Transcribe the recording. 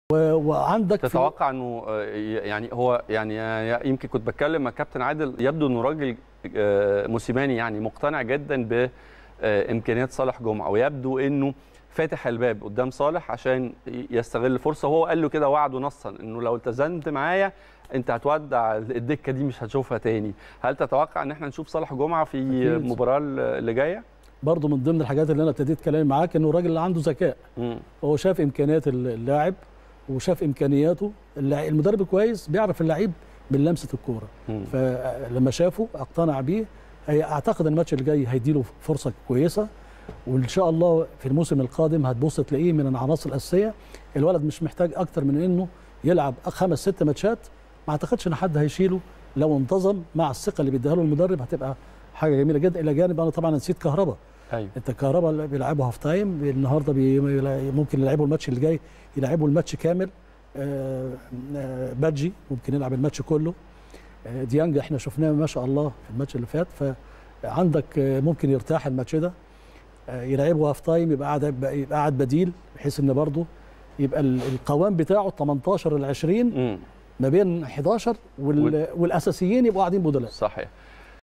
وعندك تتوقع انه يعني هو يعني يمكن كنت بتكلم مع كابتن عادل، يبدو انه راجل موسيماني يعني مقتنع جدا بامكانيات صالح جمعه، ويبدو انه فاتح الباب قدام صالح عشان يستغل الفرصه. وهو قال له كده وعده نصا انه لو التزمت معايا انت هتودع الدكه دي مش هتشوفها تاني. هل تتوقع ان احنا نشوف صالح جمعه في المباراه اللي جايه؟ برضه من ضمن الحاجات اللي انا ابتديت كلامي معاك انه الراجل اللي عنده ذكاء. هو شاف امكانيات اللاعب وشاف امكانياته. المدرب الكويس بيعرف اللعيب من لمسه الكوره، فلما شافه اقتنع بيه. اعتقد الماتش اللي جاي هيديله فرصه كويسه، وان شاء الله في الموسم القادم هتبص تلاقيه من العناصر الاساسيه. الولد مش محتاج اكتر من انه يلعب 5 6 ماتشات، ما اعتقدش ان حد هيشيله لو انتظم مع الثقه اللي بيديها له المدرب. هتبقى حاجه جميله جدا. الى جانب انا طبعا نسيت كهربا. أيوة. انت كهربا اللي بيلعبوا هاف تايم النهارده، ممكن يلعبوا الماتش اللي جاي، يلعبوا الماتش كامل. بادجي ممكن يلعب الماتش كله. ديانج احنا شفناه ما شاء الله في الماتش اللي فات، فعندك ممكن يرتاح الماتش ده، يلعبوا هاف تايم، يبقى قاعد بديل، بحيث ان برضه يبقى القوام بتاعه 18 ل 20 ما بين 11 والاساسيين يبقوا قاعدين بدلاء. صحيح.